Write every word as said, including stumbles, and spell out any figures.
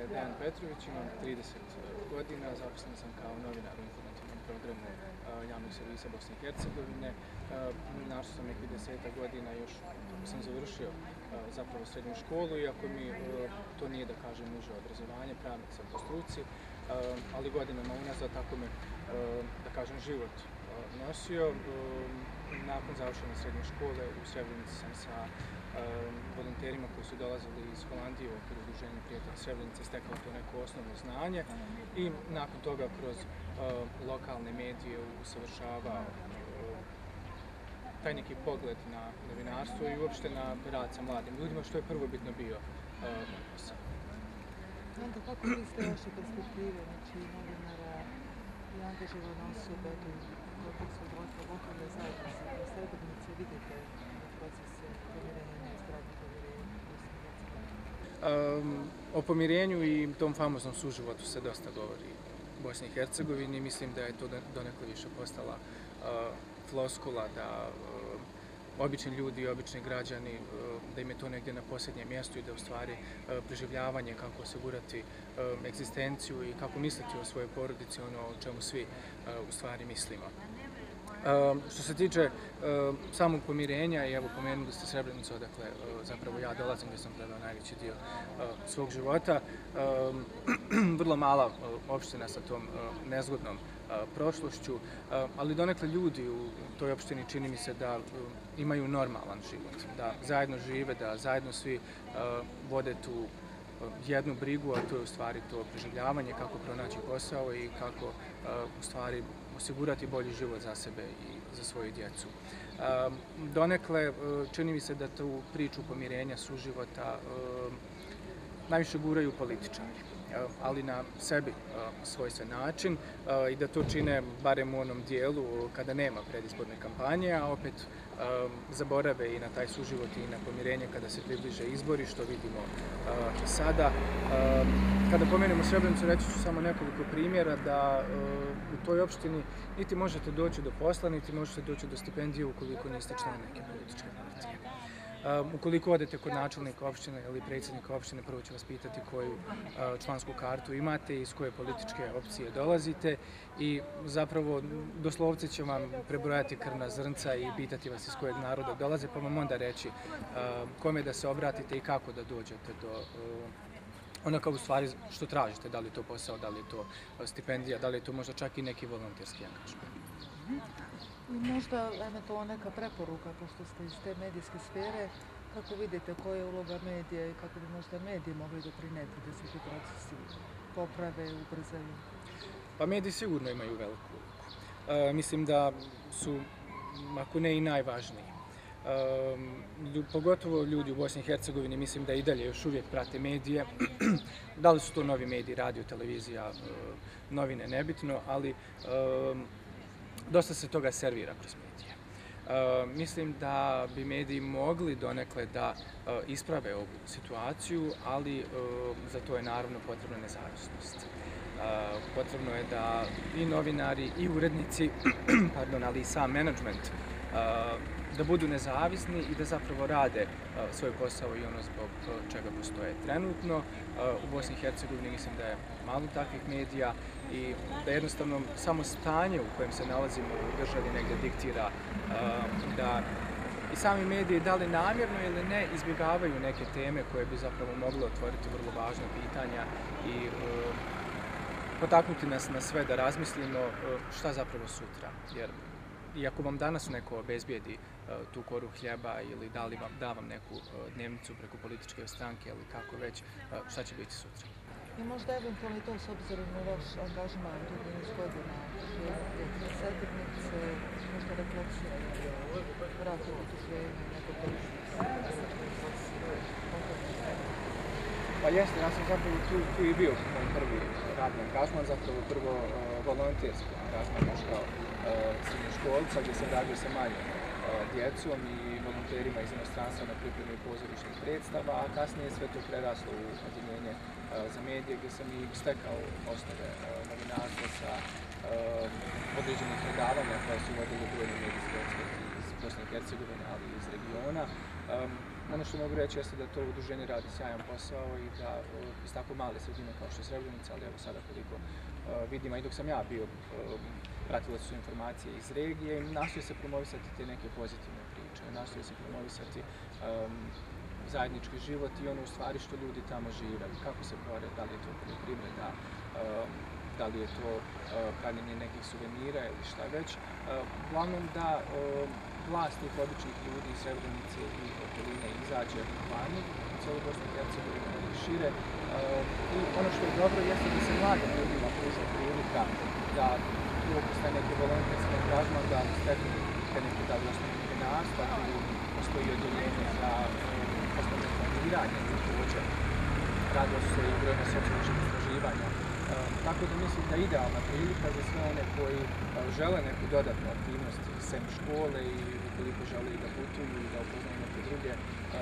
Dejan Petrović, imam trideset godina, zaposlen sam kao novinar u informativnom programu javnog servisa Bosne i Hercegovine. Novinarstvo sam nekih deseta godina, još sam završio zapravo srednju školu, iako mi to nije, da kažem, uže obrazovanje, pravnik sam po struci, ali godinama unazad tako me, da kažem, život nosio. Nakon završene srednje škole u Srebrenici sam sa volonterima koji su dolazili iz Holandije u okviru udruženja Prijatelj Srebrenice stekao to neko osnovno znanje i nakon toga kroz lokalne medije usavršavao taj neki pogled na novinarstvo i uopšte na rad sa mladim ljudima, što je prvobitno bio posao. Onda kako vi ste vaše perspektive, znači novinara i angažovane osobe u kontekstu lokalne zajednice u Srebrenici, vidite procese pomirenja i izgradnje povjerenja u Bosni i Hercegovini? O pomirenju i tom famoznom suživotu se dosta govori u Bosni i Hercegovini. Mislim da je to donekle više postala floskula da obični ljudi i obični građani, da im je to negdje na posljednjem mjestu i da u stvari preživljavanje, kako osigurati egzistenciju i kako misliti o svojoj porodici, ono o čemu svi u stvari mislimo. Što se tiče samog pomirenja, i evo pomenuli ste Srebrenicu, odakle zapravo ja dolazim, gdje sam proveo najveći dio svog života. Vrlo mala opština sa tom nezgodnom prošlošću, ali donekle ljudi u toj opštini čini mi se da imaju normalan život, da zajedno žive, da zajedno svi vode tu jednu brigu, a to je u stvari to preživljavanje, kako pronaći posao i kako u stvari osigurati bolji život za sebe i za svoju djecu. Donekle čini mi se da tu priču pomirenja, suživota najviše guraju političari, ali na sebi svojstven način i da to čine barem u onom dijelu kada nema predizborne kampanje, a opet zaborave i na taj suživot i na pomirenje kada se približe izbori, što vidimo i sada. Kada pomenemo Srebrenicu, reći ću samo nekoliko primjera da u toj opštini niti možete doći do posla, niti možete doći do stipendije ukoliko niste član neke političke partije. Ukoliko odete kod načelnika opštine ili predsjednika opštine, prvo će vas pitati koju člansku kartu imate i iz koje političke opcije dolazite i zapravo doslovce će vam prebrojati krvna zrnca i pitati vas iz kojeg naroda dolaze, pa vam onda reći kome da se obratite i kako da dođete do onoga u stvari što tražite, da li je to posao, da li je to stipendija, da li je to možda čak i neki volonterski angažman. I možda eventualno neka preporuka, pošto ste iz te medijske sfere, kako vidite koja je uloga medija i kako bi možda mediji mogli doprinijeti da se ti procesi poprave, ubrzaju? Pa mediji sigurno imaju veliku ulogu. Mislim da su, ako ne i najvažniji. Pogotovo ljudi u Bosni i Hercegovini, mislim da i dalje još uvijek prate medije. Da li su to novi mediji, radio, televizija, novine, nebitno, ali dosta se toga servira kroz medije. Mislim da bi mediji mogli donekle da isprave ovu situaciju, ali za to je naravno potrebna nezavisnost. Potrebno je da i novinari i urednici, pardon, ali i sam menadžment da budu nezavisni i da zapravo rade svoj posao i ono zbog čega postoje trenutno. U Bosni i Hercegovini mislim da je malo takvih medija i da jednostavno samo stanje u kojem se nalazimo u državi negdje diktira da i sami mediji, da li namjerno ili ne, izbjegavaju neke teme koje bi zapravo mogle otvoriti vrlo važna pitanja i potaknuti nas na sve da razmislimo šta zapravo sutra. Jer i ako vam danas neko obezbijedi tu koru hljeba ili da, li vam, da vam neku dnevnicu preko političke stranke ili kako već, šta će biti sutra? I možda eventualno to s obzirom na vaš angažman dugi niz godina u Srebrenice, možda refleksija rata u udruženju i neko to Pa jeste, ja sam zapravo tu, tu i bio moj prvi radni angažman, zapravo prvo volonterski angažman još kao srednjoškolca gdje sam radio sa malim djecom i volonterima iz inostranstva na pripremi pozorišnih predstava, a kasnije sve to preraslo u odjeljenje za medije gdje sam i stekao osnove novinarstva sa određenih predavanja koja su vodili brojni medijski eksperti iz Bosne i Hercegovine, ali i iz regiona. Ono što mogu reći jeste da to udruženje radi sjajan posao i da iz tako male sredine kao što je Srebrenica, ali evo sada koliko vidim, a i dok sam ja bio pratilac su informacije iz regije, nastoji se promovisati te neke pozitivne priče, nastoji se promovisati um, zajednički život i ono u stvari što ljudi tamo žive, kako se bore, da li je to poljoprivreda, um, da li je to uh, pravljenje nekih suvenira ili šta već. Uh, uglavnom da um, vlast tih običnih ljudi iz Srebrenice i okoline izađe vani u cijelu Bosnu i Hercegovinu i šire. Uh, I ono što je dobro jeste da se mladim ljudima pruža prilika da tu postoje neke volonterske angažman, da steknu te neke da li osnovne novinarstva, tu postoji odjeljenje za um, osnovne planiranje, također radilo su se i brojne sociološke istraživanja. Um, tako da mislim da je idealna prilika za sve one koji uh, žele neku dodatnu aktivnost sem škole i ukoliko žele i da putuju i da upoznaju neke druge